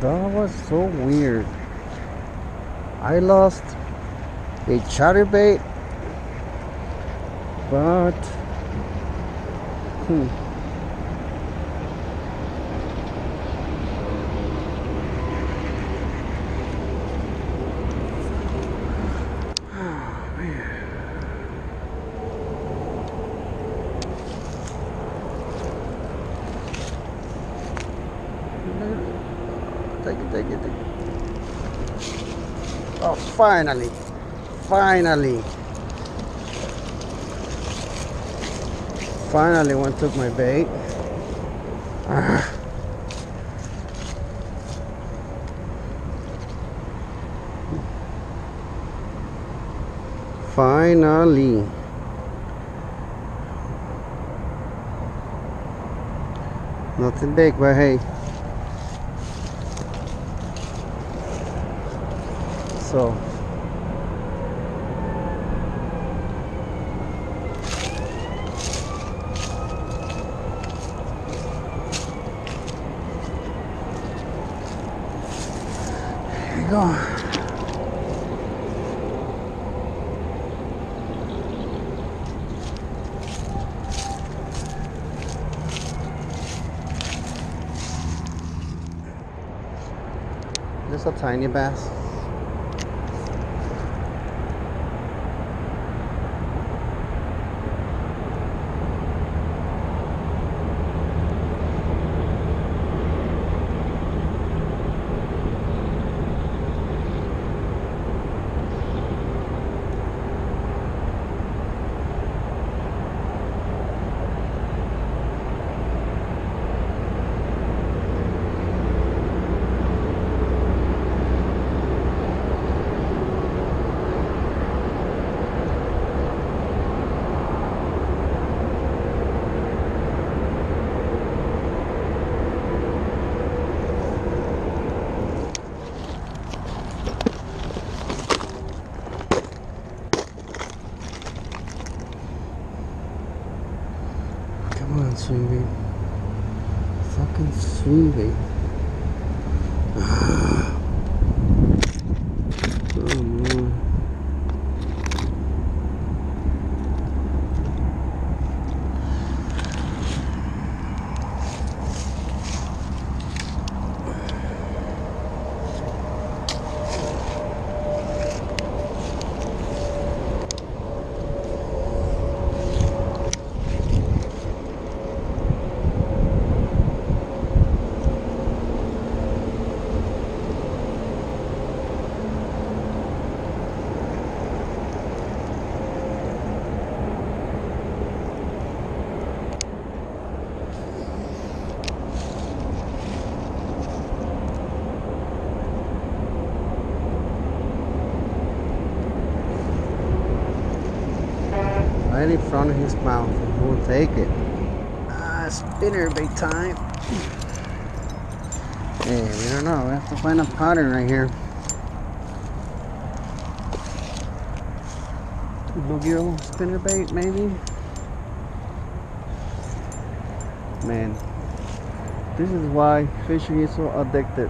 That was so weird. I lost a chatterbait, but take it. Oh, finally. Finally one took my bait. Finally. Nothing big, but hey. So here you go. Just a tiny bass. Come on, swing bait. Fucking swing bait. Come on. Right in front of his mouth. He will take it. Spinner bait time. Hey, we don't know. We have to find a pattern right here. Bluegill spinner bait, maybe. Man, this is why fishing is so addictive.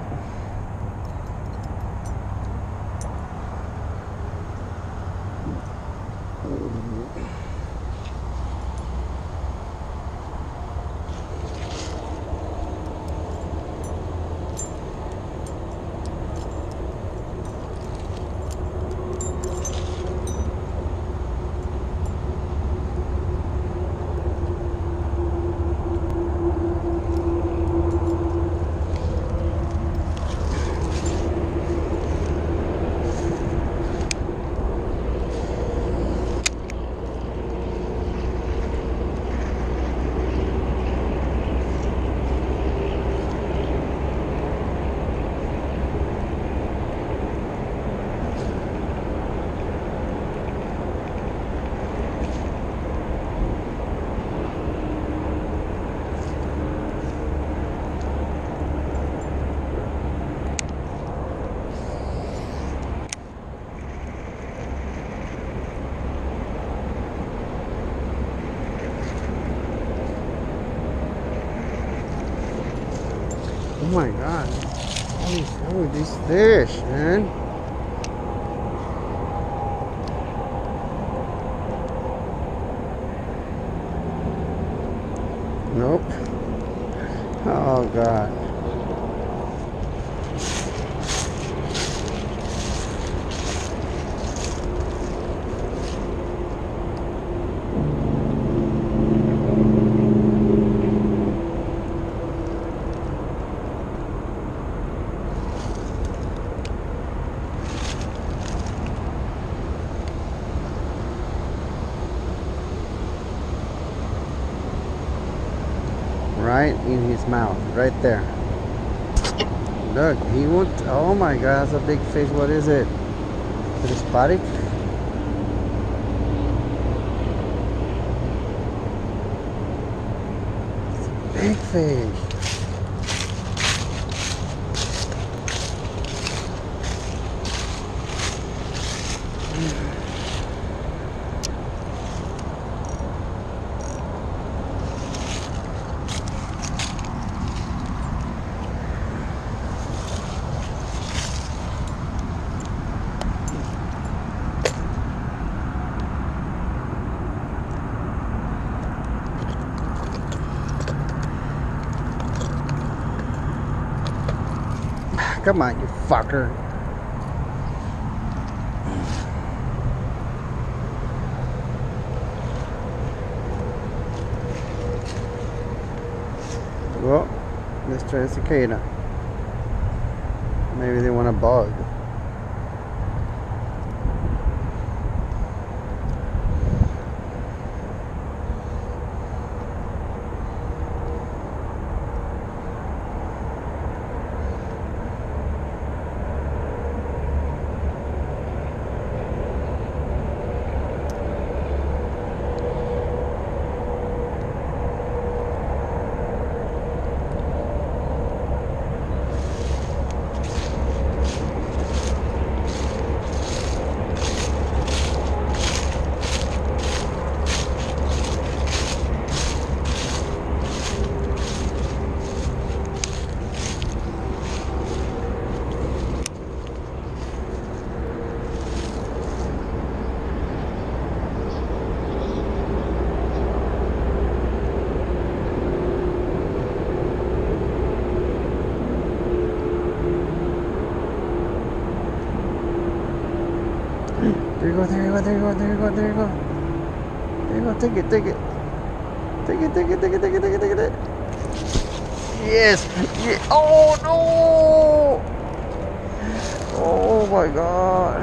Oh my God. Oh, these fish, man. Nope. Oh, God. Right in his mouth, right there. Look, he won't. Oh my God, that's a big fish. What is it? Is it spotted? It's a big fish. Come on, you fucker. Well, let's try a cicada. Maybe they want a bug. There you go, there you go, there you go, there you go, there you go. There you go, take it, take it. Take it, take it, take it, take it, take it, take it. Yes! Yeah. Oh no! Oh my God.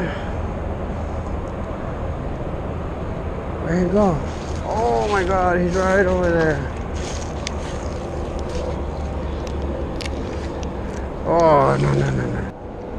Where you go? Oh my God, he's right over there. Oh no, no, no, no.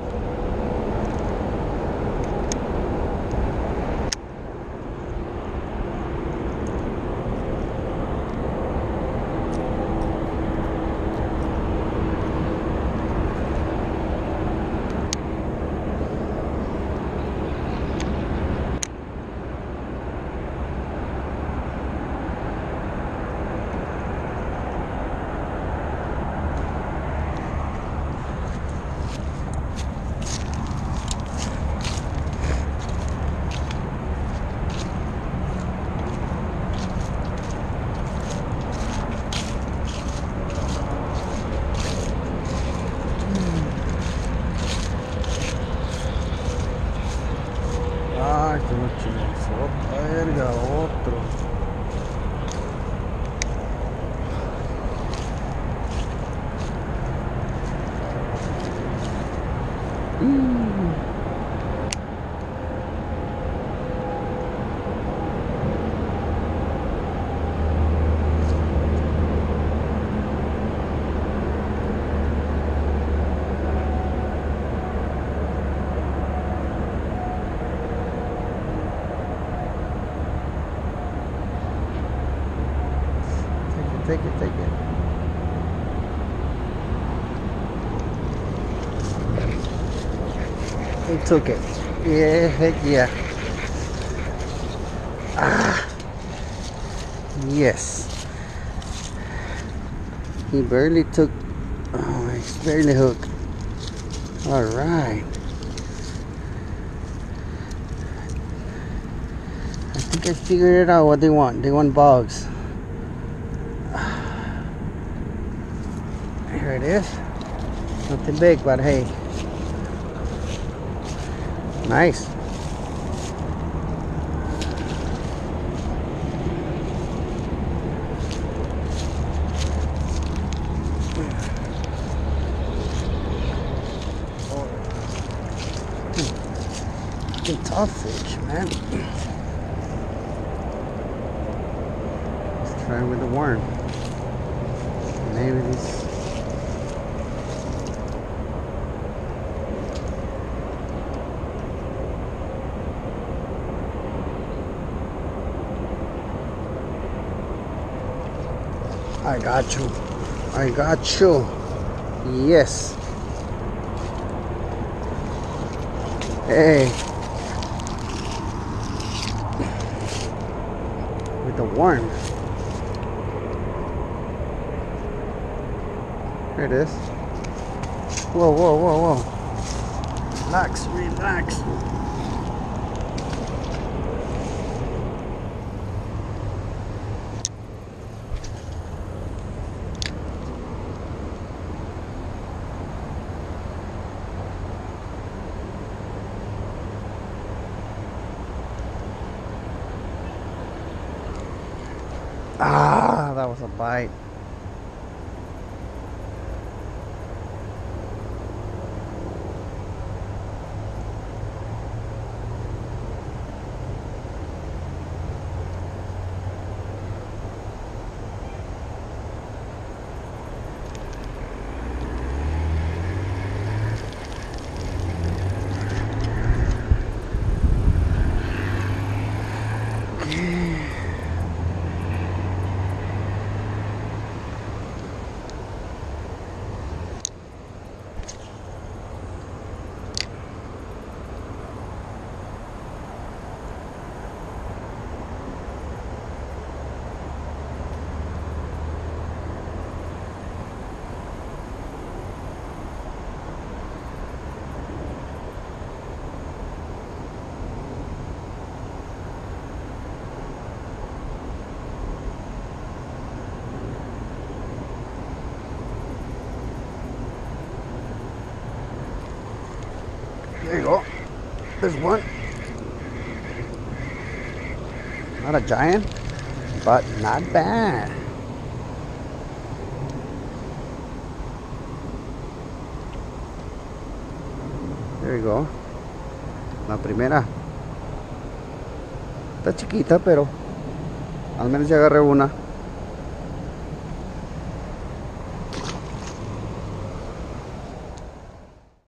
Ay, qué noche, verga, otro. Take it, take it. He took it. Yeah, heck yeah. Ah, yes. He barely took. Oh, he's barely hooked. All right. I think I figured it out what they want. They want bugs. Here it is. Nothing big, but hey. Nice. Fucking tough fish, man. Let's try with the worm. Maybe this. I got you. I got you. Yes. Hey. With the worm. Here it is. Whoa, whoa, whoa, whoa. Relax, relax. Ah, that was a bite. There you go. There's one. Not a giant, but not bad. There you go. La primera. Está chiquita, pero al menos ya agarré una.